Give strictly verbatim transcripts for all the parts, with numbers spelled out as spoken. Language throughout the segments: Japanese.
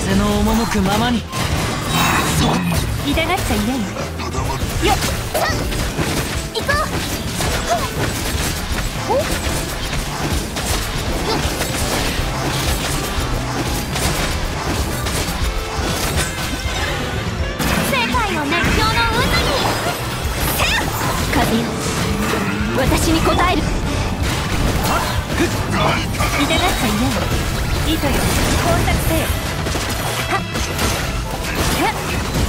風の赴くままに。そう痛がっちゃいないよ。よっ行こう。おっ世界の熱狂の渦にせよ風よ、私に応える。痛がっちゃいないよ。糸よ、工作せよ。はっはっ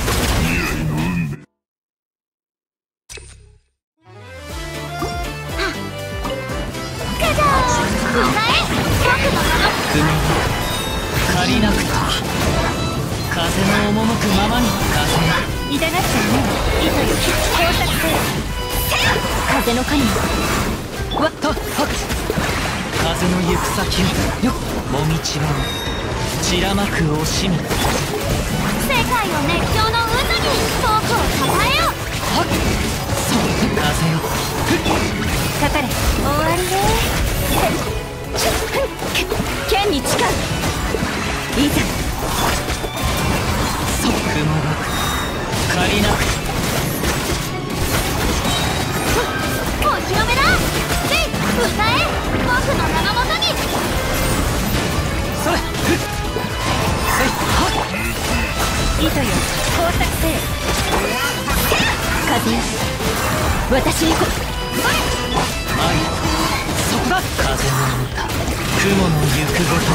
借りなくて風の赴くままに。風痛がっちゃいない。糸よ、工作せよ。風の神よ、 わっとはっ風の行く先をよっもみちばを散らまく惜しみ。 世界の熱狂の渦に僕をたたえよ。 はっそう風よかかれ。終わりね。剣に誓う。いざそう雲が借りなくてお披露目だ。せい歌え、僕の名のもとに。 それふっせいはっ糸よ、工作せよ。風よ、私にこそれ。 愛そこだ。風の歌雲の行くごと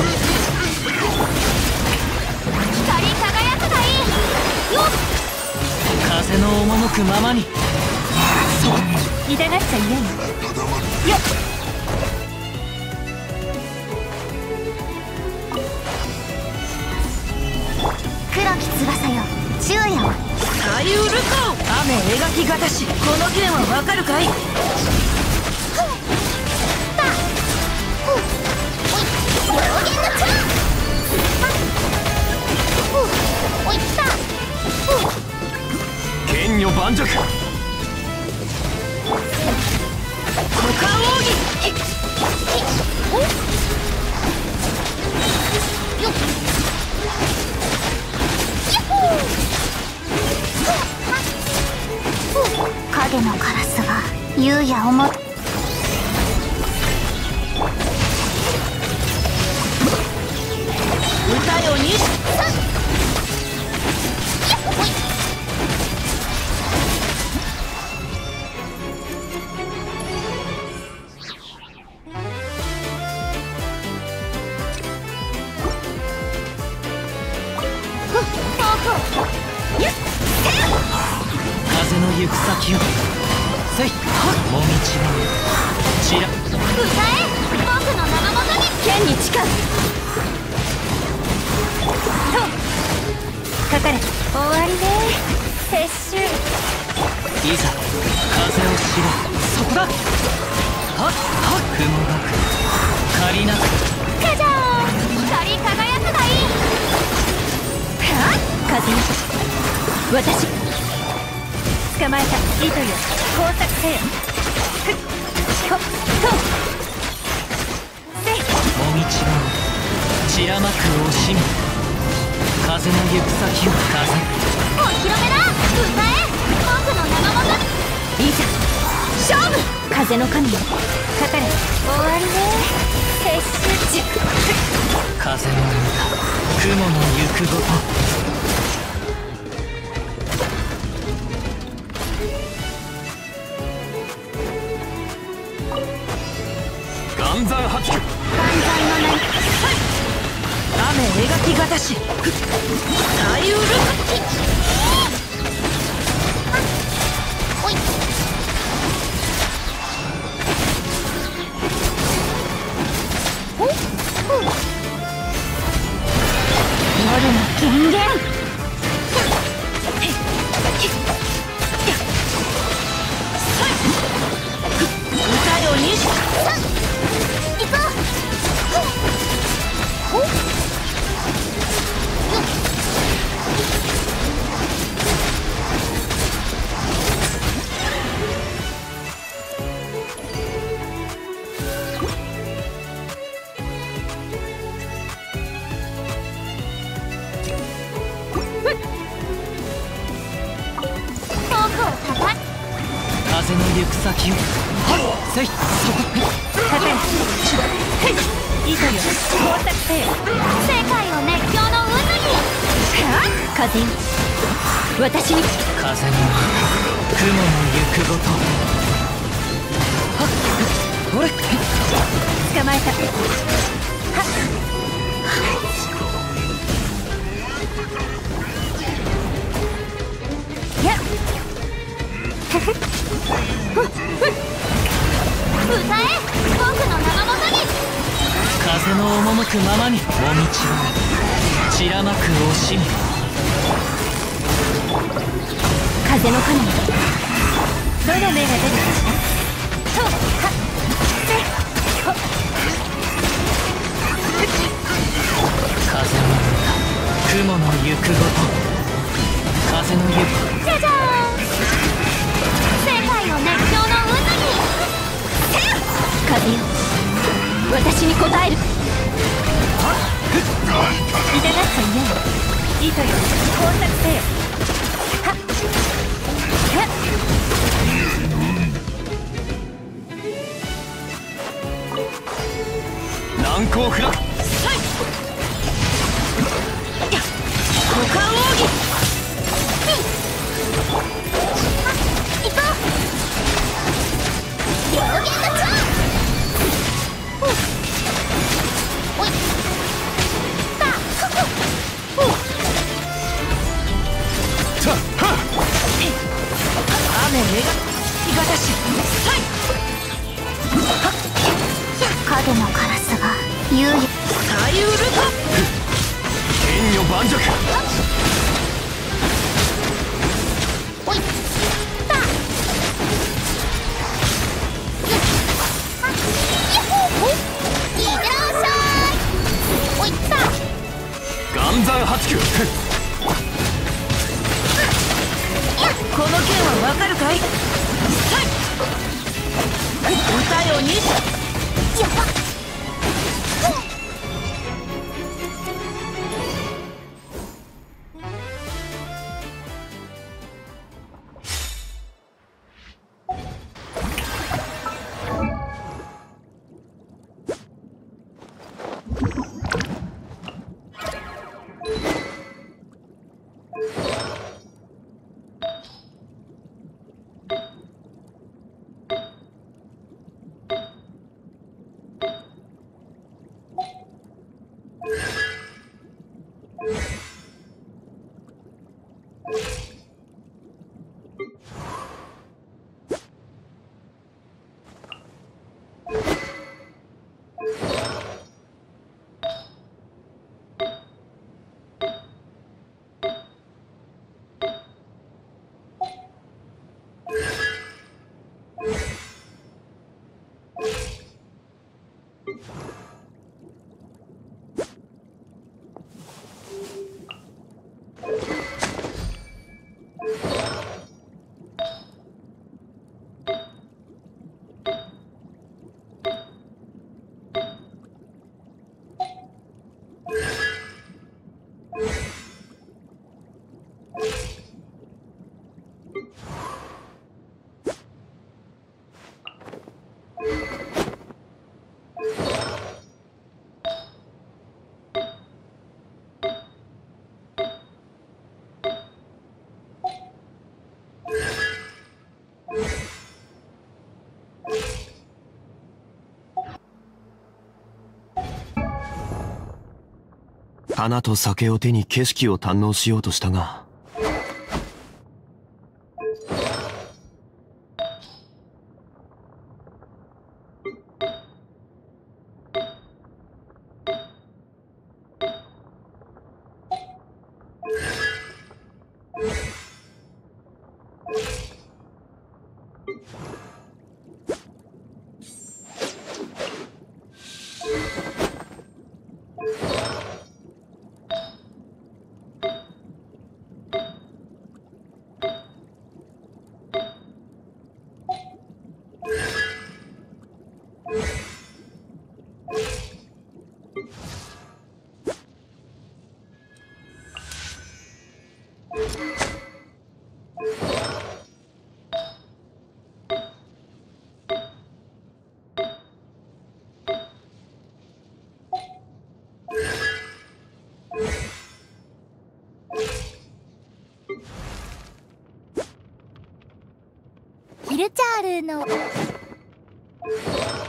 光り輝くがいいよ。 風の赴くままに。そう痛がっちゃいないよ。よっ黒き翼よ、昼夜を。 サイウルコ雨描きがたし。この剣はわかるかい。剣女盤石股間奥義。 影のカラスが夕夜をも歌よに風の行く先をせいもみちばをちら。 歌え、僕の名のもとに。剣に誓う。そうかかれ。終わりね。撤収。 いざ風を知れ。そこだ。はっはっ雲が借りなくかじゃー光り輝くがいい。はっ風よ、私捕まえた。糸よ、工作せよ。ふっほっとせいもみちばを散らまく惜しみ。風の行く先を風。 お披露目だ。歌え、僕の名のもとに。いざ勝負。風の神よ、かかれ。終わりね。撤収。 風の歌雲の行くごと岩山発球。 万歳の名に。 雨描きがたし。大ウルおいおっ夜の権限。 歌よにし。 行こう。おっ行く先をせいそこ立て糸よ工作せよ世界を熱狂の渦に風よ私に風には雲の行くごとはっ俺捕まえたはっやっふふっふっふっ歌え僕の名のもとに風の赴くままにもみちは散らまく惜しみ風の神どの目が出るかしらとはっせほっ風の雲の行くごと風の行くじゃじゃーん世界を熱狂の渦にせよ風よ私に応える痛がっちゃいない糸よ工作せよはっはっ難攻不落股間奥義行こう両言の蝶おいたここたっはっ雨めが日がたし角のカラスが優位サイウルト剣女盤石おいたやっほーいってらっしゃいおいた岩山八九この剣はわかるかい歌よにやばっ花と酒を手に景色を堪能しようとしたがィルチャールの